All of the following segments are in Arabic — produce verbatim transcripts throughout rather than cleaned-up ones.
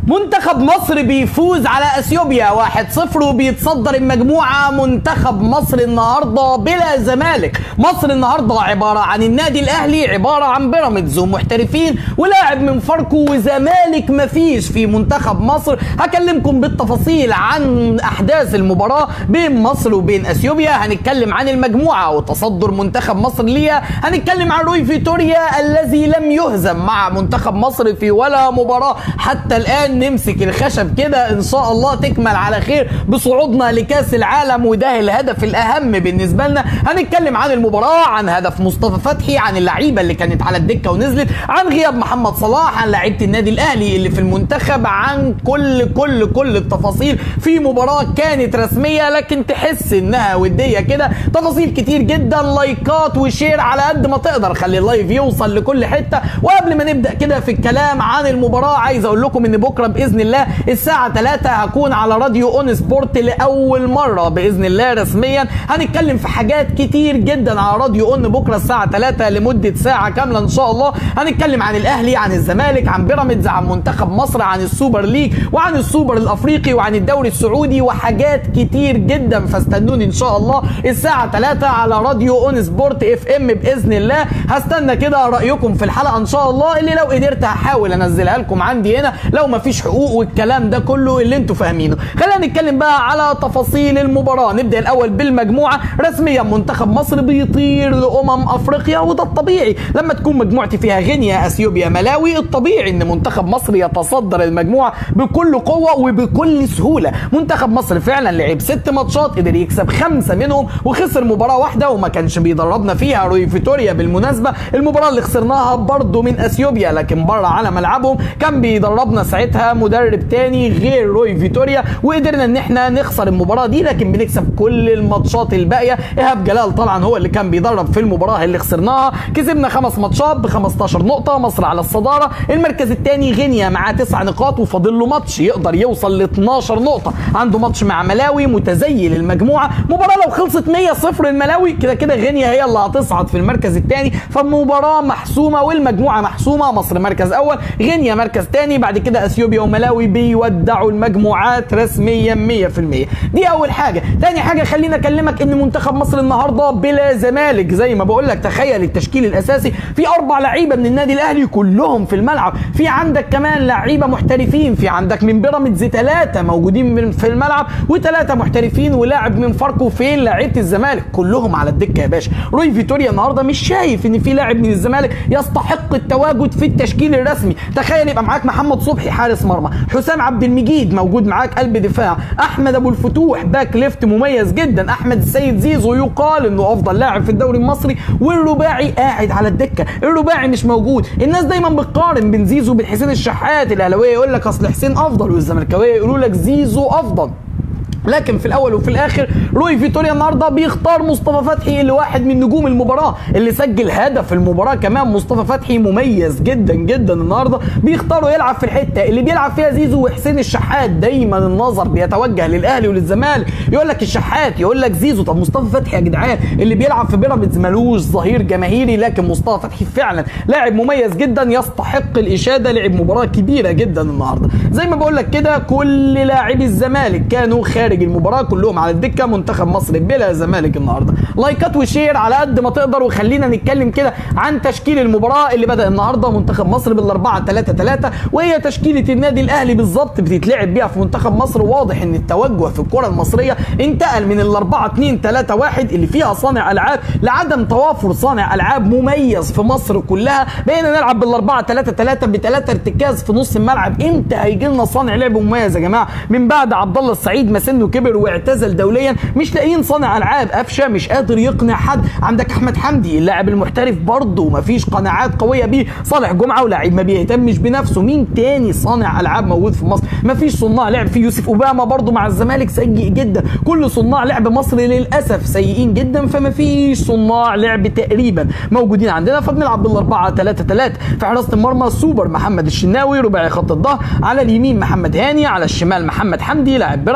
منتخب مصر بيفوز على اثيوبيا واحد صفر وبيتصدر المجموعه. منتخب مصر النهارده بلا زمالك. مصر النهارده عباره عن النادي الاهلي، عباره عن بيراميدز ومحترفين ولاعب من فاركو وزمالك مفيش في منتخب مصر. هكلمكم بالتفاصيل عن احداث المباراه بين مصر وبين اثيوبيا، هنتكلم عن المجموعه وتصدر منتخب مصر ليها، هنتكلم عن روي فيتوريا الذي لم يهزم مع منتخب مصر في ولا مباراه حتى الان. نمسك الخشب كده ان شاء الله تكمل على خير بصعودنا لكاس العالم، وده الهدف الاهم بالنسبه لنا. هنتكلم عن المباراه، عن هدف مصطفى فتحي، عن اللعيبه اللي كانت على الدكه ونزلت، عن غياب محمد صلاح، عن لعيبه النادي الاهلي اللي في المنتخب، عن كل كل كل التفاصيل في مباراه كانت رسميه لكن تحس انها وديه كده. تفاصيل كتير جدا، لايكات وشير على قد ما تقدر، خلي اللايف يوصل لكل حته. وقبل ما نبدا كده في الكلام عن المباراه، عايز اقول لكم ان بكره باذن الله الساعه ثلاثة هكون على راديو اون سبورت لاول مره باذن الله رسميا. هنتكلم في حاجات كتير جدا على راديو اون بكره الساعه ثلاثة لمده ساعه كامله ان شاء الله. هنتكلم عن الاهلي، عن الزمالك، عن بيراميدز، عن منتخب مصر، عن السوبر ليج، وعن السوبر الافريقي، وعن الدوري السعودي، وحاجات كتير جدا. فاستنوني ان شاء الله الساعه ثلاثة على راديو اون سبورت اف ام باذن الله. هستنى كده رايكم في الحلقه ان شاء الله، اللي لو قدرت هحاول انزلها لكم عندي هنا لو ما فيش حقوق والكلام ده كله اللي انتوا فاهمينه. خلينا نتكلم بقى على تفاصيل المباراه. نبدا الاول بالمجموعه. رسميا منتخب مصر بيطير لامم افريقيا، وده الطبيعي لما تكون مجموعتي فيها غينيا، اثيوبيا، ملاوي. الطبيعي ان منتخب مصر يتصدر المجموعه بكل قوه وبكل سهوله. منتخب مصر فعلا لعب ست ماتشات، قدر يكسب خمسه منهم وخسر مباراه واحده وما كانش بيدربنا فيها روي فيتوريا. بالمناسبه المباراه اللي خسرناها برضه من اثيوبيا لكن بره على ملعبهم، كان بيدربنا ساعتها مدرب تاني غير روي فيتوريا، وقدرنا ان احنا نخسر المباراه دي لكن بنكسب كل الماتشات الباقيه. ايهاب جلال طبعا هو اللي كان بيدرب في المباراه اللي خسرناها. كسبنا خمس ماتشات ب خمستاشر نقطه، مصر على الصداره. المركز الثاني غينيا معاه تسع نقاط وفاضل له ماتش يقدر يوصل ل اتناشر نقطه. عنده ماتش مع ملاوي متزيل المجموعه. مباراه لو خلصت مية صفر الملاوي كده كده غينيا هي اللي هتصعد في المركز الثاني، فالمباراه محسومه والمجموعه محسومه. مصر مركز اول، غينيا مركز ثاني، بعد كده اثيوبيا وملاوي بيودعوا المجموعات رسميا مية في المية. دي اول حاجه. تاني حاجه خلينا اكلمك ان منتخب مصر النهارده بلا زمالك. زي ما بقول لك تخيل التشكيل الاساسي في اربع لعيبه من النادي الاهلي كلهم في الملعب، في عندك كمان لعيبه محترفين، في عندك من بيراميدز ثلاثه موجودين في الملعب وثلاثه محترفين ولاعب من فاركو. فين لعيبه الزمالك؟ كلهم على الدكه يا باشا. روي فيتوريا النهارده مش شايف ان في لاعب من الزمالك يستحق التواجد في التشكيل الرسمي. تخيل يبقى معاك محمد صبحي حارس مرمى، حسام عبد المجيد موجود معاك قلب دفاع، احمد ابو الفتوح باك ليفت مميز جدا، احمد السيد زيزو يقال انه افضل لاعب في الدوري المصري، والرباعي قاعد على الدكه. الرباعي مش موجود. الناس دايما بتقارن بين زيزو وبين حسين الشحات، الاهلاويه يقول لك اصل حسين افضل والزملكاويه يقولوا لك زيزو افضل. لكن في الاول وفي الاخر روي فيتوريا النهارده بيختار مصطفى فتحي اللي واحد من نجوم المباراه، اللي سجل هدف المباراه كمان. مصطفى فتحي مميز جدا جدا النهارده، بيختاروا يلعب في الحته اللي بيلعب فيها زيزو وحسين الشحات. دايما النظر بيتوجه للاهلي وللزمالك، يقول لك الشحات يقول لك زيزو. طب مصطفى فتحي يا جدعان اللي بيلعب في بيراميدز ملوش ظهير جماهيري، لكن مصطفى فتحي فعلا لاعب مميز جدا يستحق الاشاده. لعب مباراه كبيره جدا النهارده. زي ما بقول لك كده كل لاعبي الزمالك كانوا خارج المباراه، كلهم على الدكه. منتخب مصر بلا زمالك النهارده. لايكات وشير على قد ما تقدر، وخلينا نتكلم كده عن تشكيل المباراه اللي بدا النهارده. منتخب مصر بالاربعه ثلاثة ثلاثة، وهي تشكيله النادي الاهلي بالظبط بتتلعب بيها في منتخب مصر. واضح ان التوجه في الكره المصريه انتقل من الاربعه اتنين ثلاثة واحد اللي فيها صانع العاب لعدم توافر صانع العاب مميز في مصر كلها. بقينا نلعب بالاربعه ثلاثة ثلاثة بثلاثه ارتكاز في نص الملعب. امتى هيجي لنا صانع لعب مميز يا جماعه؟ من بعد عبد الله السعيد ما سنه كبر واعتزل دوليا، مش لاقيين صانع العاب. قفشه مش قادر يقنع حد. عندك احمد حمدي اللاعب المحترف برضه مفيش قناعات قويه بيه. صالح جمعه ولاعب ما بيهتمش بنفسه. مين تاني صانع العاب موجود في مصر؟ مفيش صناع لعب. في يوسف اوباما برضه مع الزمالك سيء جدا. كل صناع لعب مصر للاسف سيئين جدا، فمفيش صناع لعب تقريبا موجودين عندنا. فبنلعب بالاربعه ثلاثة ثلاثة. في حراسه المرمى سوبر محمد الشناوي رباعي خط الظهر، على اليمين محمد هاني، على الشمال محمد حمدي لاعب بيراميدز.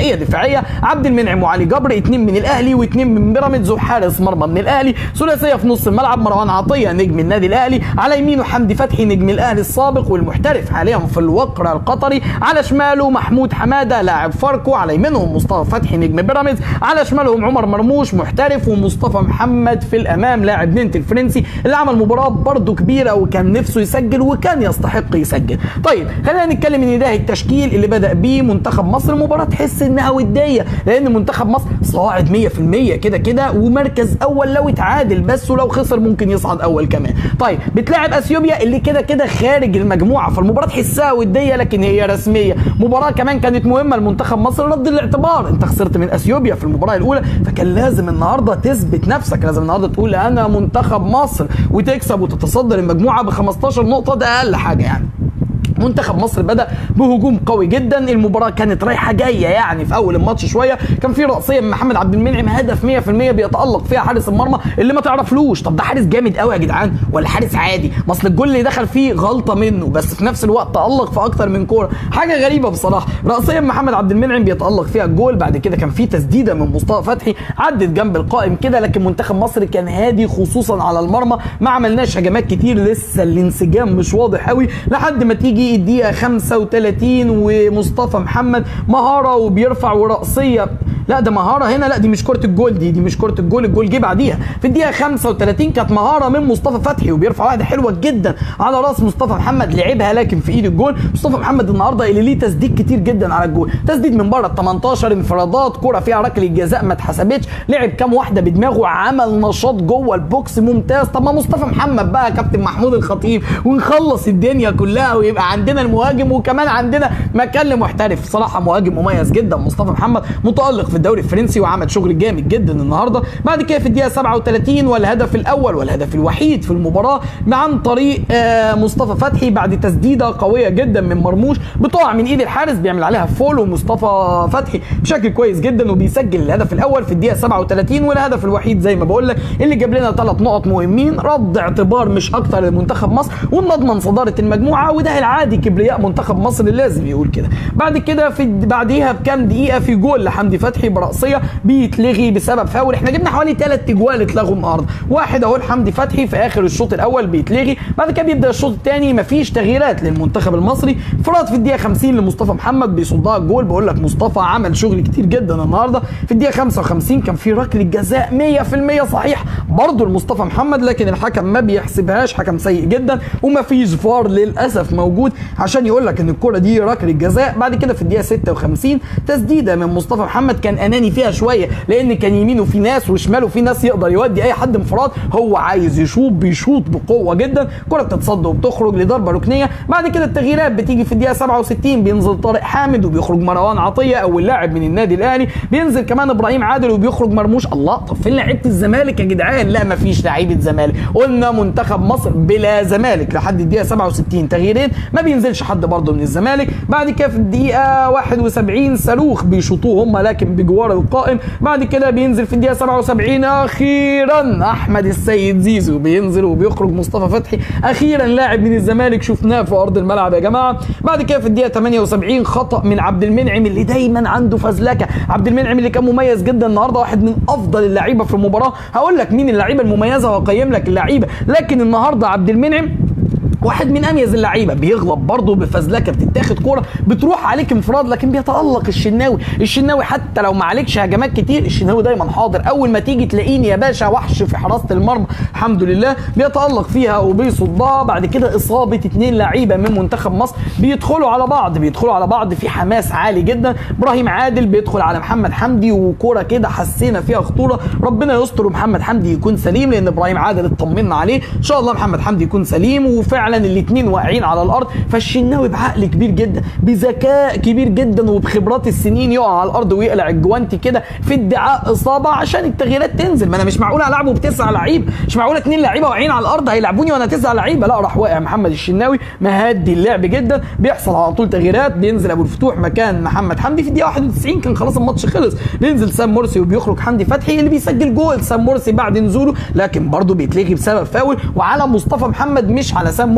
ثنائيه دفاعيه، عبد المنعم وعلي جبر، اثنين من الاهلي واثنين من بيراميدز وحارس مرمى من الاهلي، ثلاثيه في نص الملعب، مروان عطيه نجم النادي الاهلي، على يمينه حمدي فتحي نجم الاهلي السابق والمحترف حاليا في الوقر القطري، على شماله محمود حماده لاعب فاركو، على يمينهم مصطفى فتحي نجم بيراميدز، على شمالهم عمر مرموش محترف، ومصطفى محمد في الامام لاعب نينت الفرنسي اللي عمل مباراه برده كبيره وكان نفسه يسجل وكان يستحق يسجل. طيب خلينا نتكلم ان ده التشكيل اللي بدا بيه منتخب مصر. مباراه تحس انها وديه لان منتخب مصر صاعد مية في المية كده كده ومركز اول لو اتعادل بس، ولو خسر ممكن يصعد اول كمان. طيب بتلاعب اثيوبيا اللي كده كده خارج المجموعه، فالمباراه تحسها وديه لكن هي رسميه. مباراه كمان كانت مهمه لمنتخب مصر رد الاعتبار، انت خسرت من اثيوبيا في المباراه الاولى فكان لازم النهارده تثبت نفسك، لازم النهارده تقول انا منتخب مصر وتكسب وتتصدر المجموعه ب خمستاشر نقطه، ده اقل حاجه يعني. منتخب مصر بدأ بهجوم قوي جدا، المباراة كانت رايحة جاية يعني. في أول الماتش شوية كان في رأسية من محمد عبد المنعم هدف مية في المية بيتألق فيها حارس المرمى اللي ما تعرفلوش طب ده حارس جامد قوي يا جدعان ولا حارس عادي؟ ما اصل الجول اللي دخل فيه غلطة منه بس في نفس الوقت تألق في أكتر من كورة، حاجة غريبة بصراحة. رأسية من محمد عبد المنعم بيتألق فيها الجول، بعد كده كان في تسديدة من مصطفى فتحي عدت جنب القائم كده، لكن منتخب مصر كان هادي خصوصا على المرمى، ما عملناش هجمات كتير، لسه الانسجام مش واضح قوي لحد ما تيجي الدقيقة خمسة وثلاثين ومصطفى محمد مهارة وبيرفع ورأسية، لا ده مهارة هنا، لا دي مش كرة الجول، دي دي مش كرة الجول، الجول جه بعديها. في الدقيقة خمسة وثلاثين كانت مهارة من مصطفى فتحي وبيرفع واحدة حلوة جدا على راس مصطفى محمد، لعبها لكن في ايد الجول. مصطفى محمد النهارده اللي ليه تسديد كتير جدا على الجول، تسديد من بره ال تمنتاشر، انفرادات، كرة فيها ركله جزاء ما اتحسبتش، لعب كام واحدة بدماغه، عمل نشاط جوه البوكس ممتاز. طب ما مصطفى محمد بقى كابتن محمود الخطيب ونخلص الدنيا كلها ويبقى عندنا المهاجم وكمان عندنا مكان محترف. صراحة مهاجم مميز جدا مصطفى محمد، متألق في الدوري الفرنسي وعمل شغل جامد جدا النهارده. بعد كده في الدقيقة سبعة وثلاثين والهدف الأول والهدف الوحيد في المباراة عن طريق آه مصطفى فتحي بعد تسديدة قوية جدا من مرموش بتقع من ايد الحارس بيعمل عليها فول، ومصطفى فتحي بشكل كويس جدا وبيسجل الهدف الأول في الدقيقة سبعة وثلاثين والهدف الوحيد زي ما بقول لك اللي جاب لنا ثلاث نقط مهمين، رد اعتبار مش أكتر لمنتخب مصر ونضمن صدارة المجموعة، وده العادي كبرياء منتخب مصر اللي لازم يقول كده. بعد كده في بعديها بكام دقيقة في جول لحمدي فتحي برأسية بيتلغي بسبب فاول، احنا جبنا حوالي ثلاث اجوال اتلغوا النهارده، واحد اهو لحمدي فتحي في اخر الشوط الاول بيتلغي، بعد كده بيبدا الشوط الثاني مفيش تغييرات للمنتخب المصري، انفراد في الدقيقة خمسين لمصطفى محمد بيصدها الجول، بقول لك مصطفى عمل شغل كتير جدا النهارده. في الدقيقة خمسة وخمسين كان في ركله جزاء مية في المية صحيح برضه لمصطفى محمد، لكن الحكم ما بيحسبهاش، حكم سيء جدا ومفيش فار للاسف موجود عشان يقول لك ان الكرة دي ركله جزاء. بعد كده في الدقيقة ستة وخمسين تسديدة من مصطفى محمد كان اناني فيها شوية لان كان يمينه في ناس وشماله في ناس يقدر يودي اي حد انفراد، هو عايز يشوط بيشوط بقوة جدا، كرة بتتصد وبتخرج لضربة ركنية. بعد كده التغييرات بتيجي في الدقيقة سبعة وستين بينزل طارق حامد وبيخرج مروان عطية اول لاعب من النادي الاهلي، بينزل كمان ابراهيم عادل وبيخرج مرموش. الله طب فين لعيبة الزمالك يا جدعان؟ لا مفيش لعيبة زمالك، قلنا منتخب مصر بلا زمالك لحد الدقيقة سبعة وستين تغييرين ما بينزلش حد برضه من الزمالك. بعد كده في الدقيقة واحد وسبعين صاروخ بيشوطوه هم لكن بجوار القائم. بعد كده بينزل في الدقيقة سبعة وسبعين اخيرا احمد السيد زيزو بينزل وبيخرج مصطفى فتحي، اخيرا لاعب من الزمالك شفناه في ارض الملعب يا جماعة. بعد كده في الدقيقة ثمانية وسبعين خطأ من عبد المنعم اللي دايما عنده فزلكة، عبد المنعم اللي كان مميز جدا النهارده، واحد من افضل اللعيبة في المباراة، هقول لك مين اللعيبة المميزة وهقيم لك اللعيبة، لكن النهارده عبد المنعم واحد من اميز اللعيبه، بيغلط برضه بفزلكه، بتتاخد كوره بتروح عليك انفراد لكن بيتالق الشناوي، الشناوي حتى لو ما عليكش هجمات كتير الشناوي دايما حاضر، اول ما تيجي تلاقيني يا باشا وحش في حراسه المرمى الحمد لله بيتالق فيها وبيصدها. بعد كده اصابه اثنين لعيبه من منتخب مصر بيدخلوا على بعض بيدخلوا على بعض في حماس عالي جدا، ابراهيم عادل بيدخل على محمد حمدي وكوره كده حسينا فيها خطوره، ربنا يستر ومحمد حمدي يكون سليم لان ابراهيم عادل اطمنا عليه، ان شاء الله محمد حمدي يكون سليم، وفعلا الاثنين واقعين على الارض، فالشناوي بعقل كبير جدا بذكاء كبير جدا وبخبرات السنين يقع على الارض ويقلع الجوانتي كده في ادعاء اصابه عشان التغييرات تنزل، ما انا مش معقول العبه بتسع لعيبه، مش معقول اثنين لعيبه واقعين على الارض هيلعبوني وانا تسع لعيبه، لا راح واقع محمد الشناوي مهدي اللعب جدا، بيحصل على طول تغييرات، بينزل ابو الفتوح مكان محمد حمدي في الدقيقه واحد وتسعين كان خلاص الماتش خلص، بينزل سام مرسي وبيخرج حمدي فتحي اللي بيسجل جول سام مرسي بعد نزوله، لكن برضه بيتلغي بسبب فاول وعلى مصطفى محمد مش على سام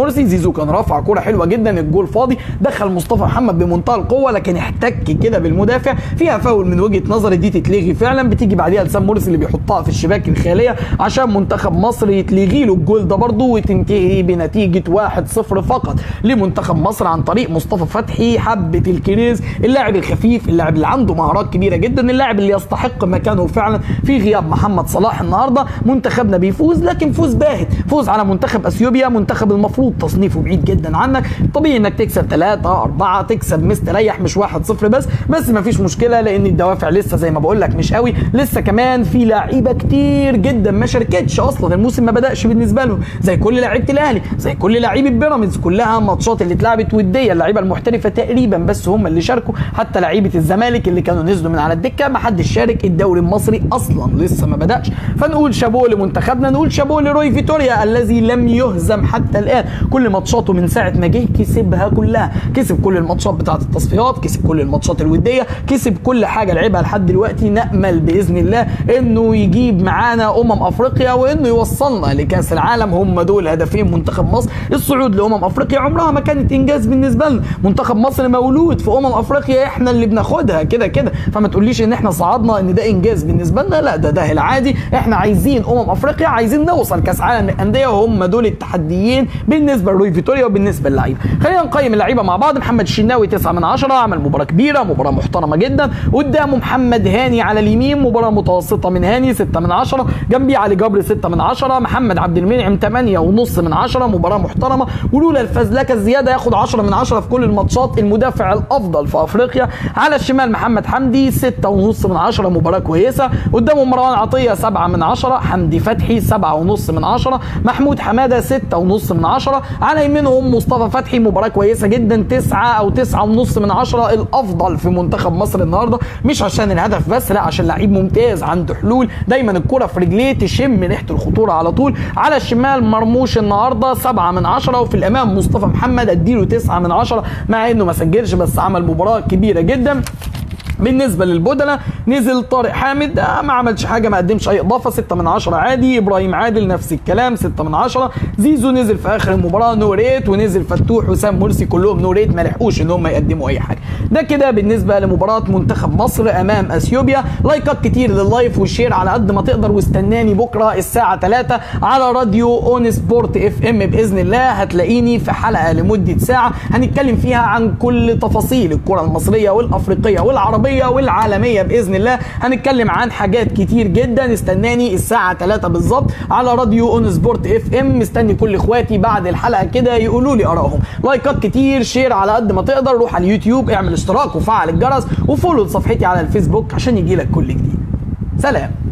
مرسي. زيزو كان رافع كوره حلوه جدا، الجول فاضي، دخل مصطفى محمد بمنتهى القوه لكن احتك كده بالمدافع، فيها فاول من وجهه نظري دي تتلغي فعلا. بتيجي بعديها لسام مرسي اللي بيحطها في الشباك الخاليه عشان منتخب مصر يتلغي له الجول ده برضه، وتنتهي بنتيجه واحد صفر فقط لمنتخب مصر عن طريق مصطفى فتحي حبه الكريز، اللاعب الخفيف، اللاعب اللي عنده مهارات كبيره جدا، اللاعب اللي يستحق مكانه فعلا في غياب محمد صلاح. النهارده منتخبنا بيفوز، لكن فوز باهت، فوز على منتخب اثيوبيا، منتخب المفروض تصنيفه بعيد جدا عنك، طبيعي انك تكسب ثلاثة أربعة، تكسب مستريح مش واحد صفر بس، بس مفيش مشكله لان الدوافع لسه زي ما بقول لك مش قوي، لسه كمان في لعيبه كتير جدا ما شاركتش اصلا، الموسم ما بداش بالنسبه لهم، زي كل لعيبه الاهلي، زي كل لعيبه بيراميدز، كلها ماتشات اللي اتلعبت وديه، اللعيبه المحترفه تقريبا بس هم اللي شاركوا، حتى لعيبه الزمالك اللي كانوا نزلوا من على الدكه ما حدش شارك، الدوري المصري اصلا لسه ما بداش. فنقول شابوه لمنتخبنا، نقول شابوه لروي فيتوريا الذي لم يهزم حتى الان، كل ماتشاته من ساعه ما جه كسبها كلها، كسب كل الماتشات بتاعه التصفيات، كسب كل الماتشات الوديه، كسب كل حاجه لعبها لحد دلوقتي. نامل باذن الله انه يجيب معانا امم افريقيا وانه يوصلنا لكاس العالم، هم دول هدفين منتخب مصر، الصعود لامم افريقيا عمرها ما كانت انجاز بالنسبه لنا، منتخب مصر مولود في امم افريقيا احنا اللي بناخدها كده كده، فما تقوليش ان احنا صعدنا ان ده انجاز بالنسبه لنا، لا ده ده العادي، احنا عايزين امم افريقيا، عايزين نوصل كاس عالم للانديه، وهم دول التحديين بالنسبه لروي فيتوريا وبالنسبه للعيبه. خلينا نقيم اللعيبه مع بعض. محمد الشناوي تسعة من عشرة، عمل مباراه كبيره، مباراه محترمه جدا، قدامه محمد هاني على اليمين، مباراه متوسطه من هاني ستة من عشرة، جنبي علي جبر ستة من عشرة، محمد عبد المنعم ثمانية ونص من عشرة، مباراه محترمه، ولولا الفزلكه الزياده ياخد عشرة من عشرة في كل الماتشات، المدافع الافضل في افريقيا. على الشمال محمد حمدي ستة ونص من عشرة، مباراه كويسه، قدامه مروان عطيه سبعة من عشرة، حمدي فتحي سبعة ونص من عشرة، محمود حماده ستة ونص من عشرة، على يمينهم مصطفى فتحي مباراه كويسه جدا تسعة او تسعة ونص من عشرة، الافضل في منتخب مصر النهارده، مش عشان الهدف بس، لا عشان لعيب ممتاز عنده حلول، دايما الكره في رجليه تشم ريحه الخطوره على طول. على الشمال مرموش النهارده سبعة من عشرة، وفي الامام مصطفى محمد اديله تسعة من عشرة مع انه ما سجلش بس عمل مباراه كبيره جدا. بالنسبه للبدله نزل طارق حامد ما عملش حاجه، ما قدمش اي اضافه، ستة من عشرة عادي. ابراهيم عادل نفس الكلام ستة من عشرة. زيزو نزل في اخر المباراه نوريت، ونزل فتوح وسام مرسي كلهم نوريت، ما لحقوش ان هم يقدموا اي حاجه. ده كده بالنسبه لمباراه منتخب مصر امام اثيوبيا. لايكات كتير لللايف والشير على قد ما تقدر، واستناني بكره الساعه ثلاثة على راديو اون سبورت اف ام باذن الله، هتلاقيني في حلقه لمده ساعه هنتكلم فيها عن كل تفاصيل الكره المصريه والافريقيه والعربيه والعالميه باذن الله، هنتكلم عن حاجات كتير جدا. استناني الساعه ثلاثة بالظبط على راديو اون سبورت اف ام، مستني كل اخواتي بعد الحلقه كده يقولوا لي ارائهم. لايكات كتير، شير على قد ما تقدر، روح على اليوتيوب اعمل اشتراك وفعل الجرس وفولو صفحتي على الفيسبوك عشان يجي لك كل جديد. سلام.